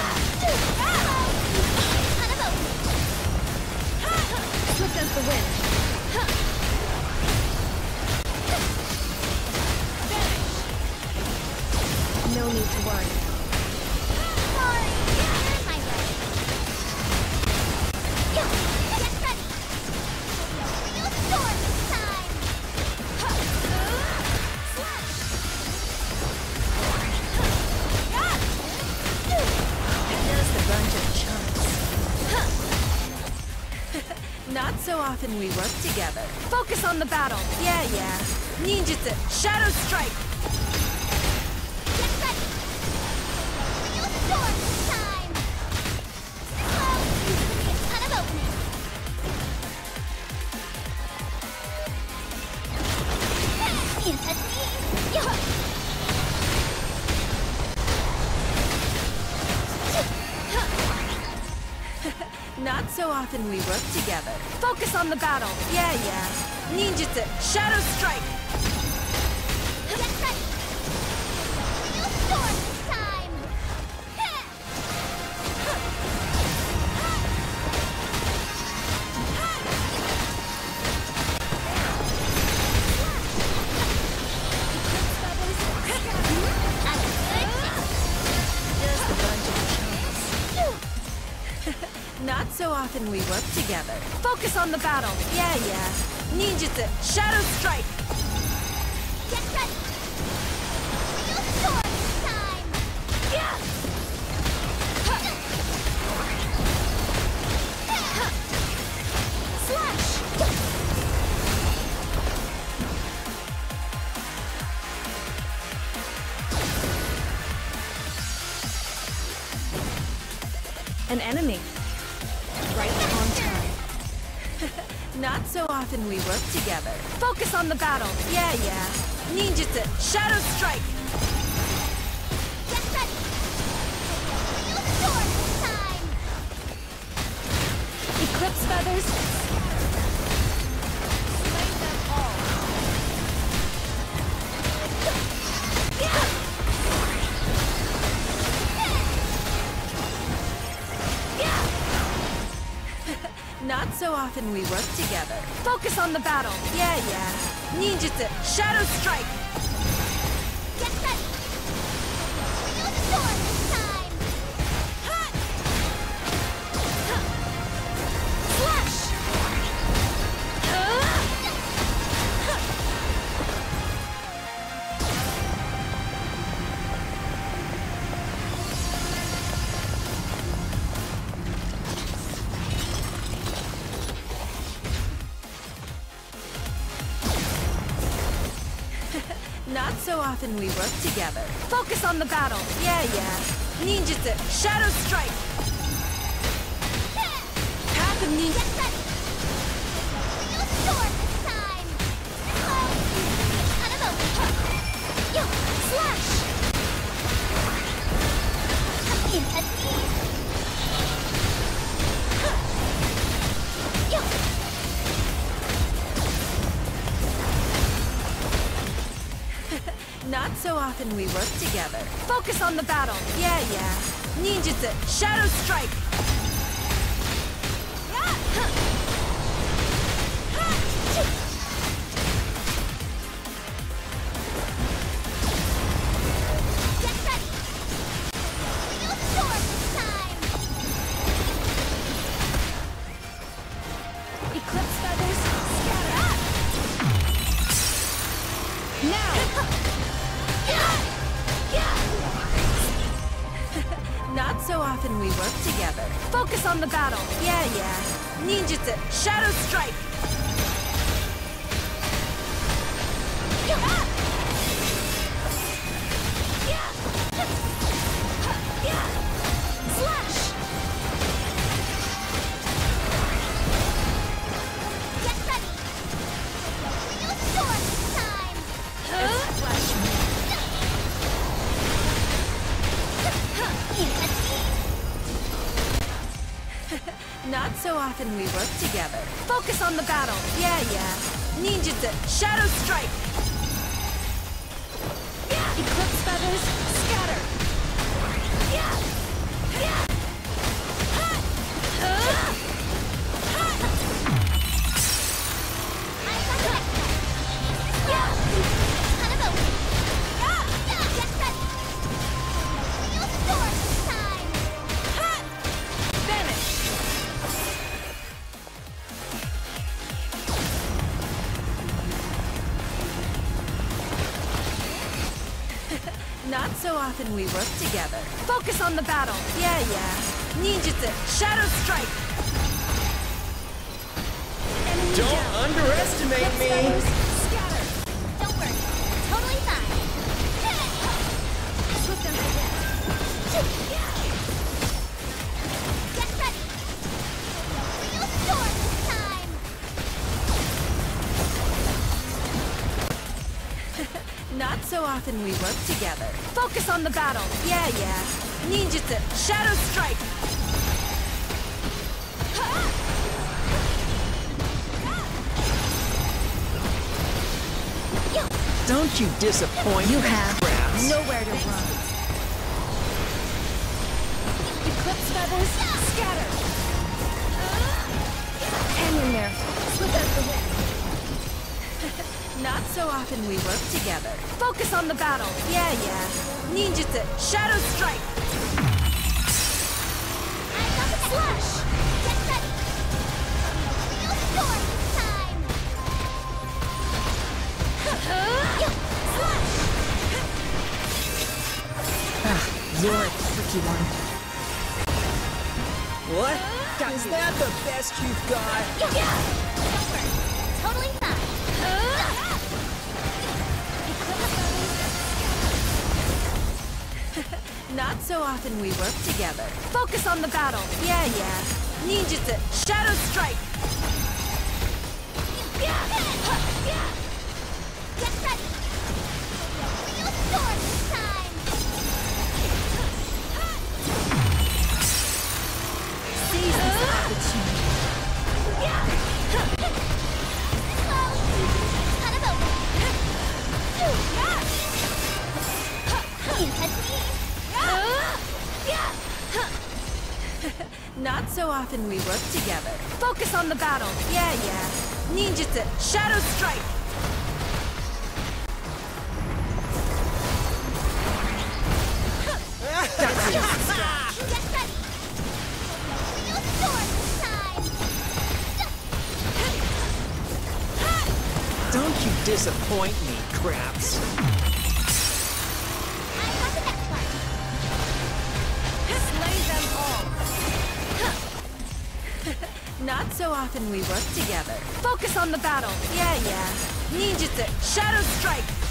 Swift as the wind. No need to worry. Sorry, here's my way. Get ready. Real sword this time. Slash. Just a bunch of chumps. Not so often we work together. Focus on the battle. Yeah. Ninjutsu, Shadow Strike. Get ready. Real sword this time. Slow. Give me a ton of opening. Intensity. Not so often we work together. Focus on the battle. Yeah. Ninjutsu, Shadow Strike. Get ready. Real sword this time. Just a bunch of chumps. Not so often we work together. Focus on the battle. Yeah. Ninjutsu, Shadow Strike. Get ready. Real sword this time. Slash. An enemy. Right on time. Not so often we work together. Focus on the battle. Yeah. Ninjutsu, Shadow Strike. Get ready. Real sword this time. Eclipse feathers. Slay them all. Not so often we work together. Focus on the battle. Yeah. Ninjutsu, Shadow Strike. Get ready. Real sword this time. Slash. Not so often we work together. Focus on the battle. Yeah. Ninjutsu, Shadow Strike. Path of Ninja. Get ready. Real sword this time. Slow. Ton of opening. Slash. Intensity. Not so often we work together. Focus on the battle. Yeah. Ninjutsu, Shadow Strike. Get ready. Real sword this time. Eclipse feathers. Scatter. Now. Not so often we work together. Focus on the battle. Yeah. Ninjutsu, Shadow Strike. Slash. Get ready. Real sword this time. Not so often we work together. Focus on the battle. Yeah. Ninjutsu, Shadow Strike. Eclipse feathers, scatter. Not so often we work together. Focus on the battle. Yeah, yeah. Ninjutsu, Shadow Strike. Enemy Don't down. underestimate me. Scatter. Don't worry. Totally fine. Put them to death. Get ready. Real sword time. Not so often we work together. Focus on the battle. Yeah, yeah. Ninjutsu, Shadow Strike. Don't you disappoint You me, have Krabs. nowhere to run. Eclipse feathers, scatter. Hang in there. Slip out the wind. Not so often we work together. Focus on the battle. Yeah, yeah. Ninjutsu, Shadow Strike. I got the slash. Get ready. Real sword time. Slash. You're a tricky one. What? Is that the best you've got? Yeah. Don't worry. Totally fine. Not so often we work together. Focus on the battle. Yeah, yeah. Ninjutsu, Shadow Strike. Get ready. Real sword time. Seize this opportunity. Slow. Cut him open. Intensity. Not so often we work together. Focus on the battle. Yeah, yeah. Ninjutsu, Shadow Strike. Get ready. Real sword time. Don't you disappoint me, Krabs. I got the next one. Slay them all. Not so often we work together. Focus on the battle. Yeah, yeah. Ninjutsu, Shadow Strike.